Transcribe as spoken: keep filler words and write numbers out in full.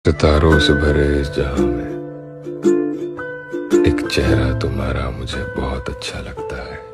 सितारों से भरे इस जहां में एक चेहरा तुम्हारा मुझे बहुत अच्छा लगता है।